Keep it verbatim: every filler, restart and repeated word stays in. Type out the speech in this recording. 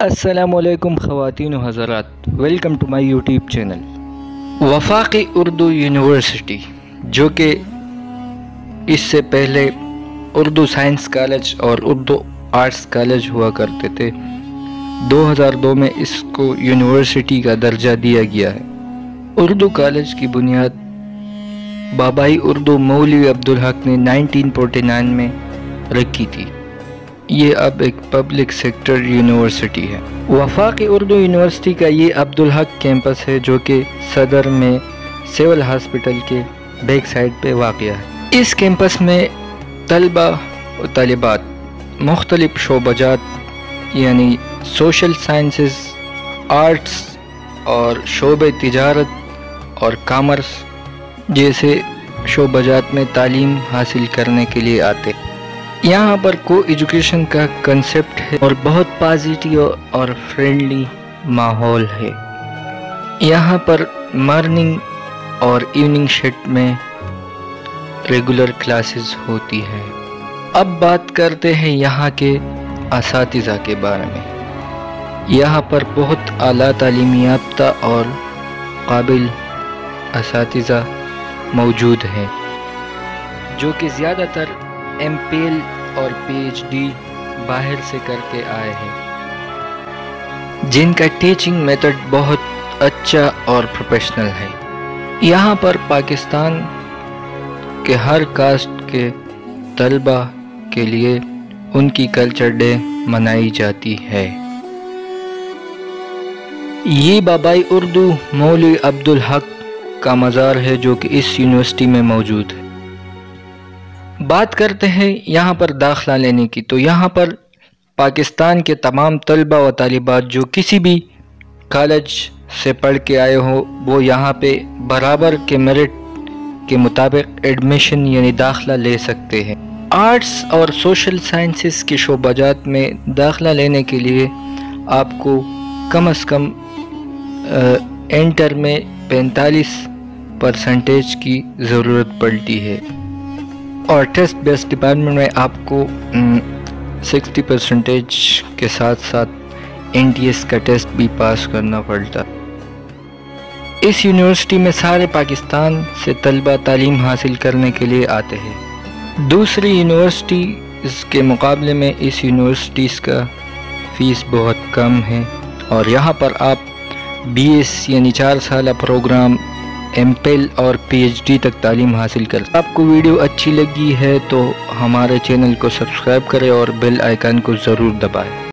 السلام علیکم خواتین و حضرات، welcome to my YouTube channel. وفاقی اردو یونیورسٹی جو کہ اس سے پہلے اردو سائنس کالج اور اردو آرٹس کالج ہوا کرتے تھے، دو ہزار دو میں اس کو یونیورسٹی کا درجہ دیا گیا ہے۔ اردو کالج کی بنیاد بابائی اردو مولوی عبدالحق نے نائنٹین فورٹی نائن میں رکھی تھی۔ یہ اب ایک پبلک سیکٹر یونیورسٹی ہے۔ وفاقی اردو یونیورسٹی کا یہ عبدالحق کیمپس ہے جو کہ صدر میں سول ہاسپٹل کے بیک سائڈ پہ واقع ہے۔ اس کیمپس میں طلبہ و طالبات مختلف شعبہ جات یعنی سوشل سائنسز، آرٹس اور شعبہ تجارت اور کامرس جیسے شعبہ جات میں تعلیم حاصل کرنے کے لیے آتے۔ یہاں پر کو ایجوکیشن کا کنسپٹ ہے اور بہت پازیٹیو اور فرینڈلی ماحول ہے۔ یہاں پر مارننگ اور ایوننگ شفٹ میں ریگولر کلاسز ہوتی ہے۔ اب بات کرتے ہیں یہاں کے اساتذہ کے بارے میں۔ یہاں پر بہت اعلیٰ تعلیم یافتہ اور قابل اساتذہ موجود ہیں جو کہ زیادہ تر ایم پی ایل اور پی ایچ ڈی باہر سے کر کے آئے ہیں، جن کا ٹیچنگ میتھڈ بہت اچھا اور پروفیشنل ہے۔ یہاں پر پاکستان کے ہر کاسٹ کے طلبہ کے لیے ان کی کلچر ڈے منائی جاتی ہے۔ یہ بابائی اردو مولوی عبدالحق کا مزار ہے جو کہ اس یونیورسٹی میں موجود ہے۔ بات کرتے ہیں یہاں پر داخلہ لینے کی، تو یہاں پر پاکستان کے تمام طلبہ و طالبات جو کسی بھی کالج سے پڑھ کے آئے ہو وہ یہاں پہ برابر کے میرٹ کے مطابق ایڈمیشن یعنی داخلہ لے سکتے ہیں۔ آرٹس اور سوشل سائنسز کے شعبہ جات میں داخلہ لینے کے لیے آپ کو کم از کم انٹر میں پینتالیس پرسنٹیج کی ضرورت پڑتی ہے اور ٹیسٹ بیس ڈپارٹمنٹ میں آپ کو سکسٹی پرسنٹیج کے ساتھ ساتھ این ٹی ایس کا ٹیسٹ بھی پاس کرنا پڑتا۔ اس یونیورسٹی میں سارے پاکستان سے طلبہ تعلیم حاصل کرنے کے لیے آتے ہیں۔ دوسری یونیورسٹیز کے مقابلے میں اس یونیورسٹیز کا فیس بہت کم ہے اور یہاں پر آپ بی ایس یعنی چار سالہ پروگرام، ایم پی ایل اور پی ایچ ڈی تک تعلیم حاصل کر۔ آپ کو ویڈیو اچھی لگی ہے تو ہمارے چینل کو سبسکرائب کریں اور بیل آئیکن کو ضرور دبائیں۔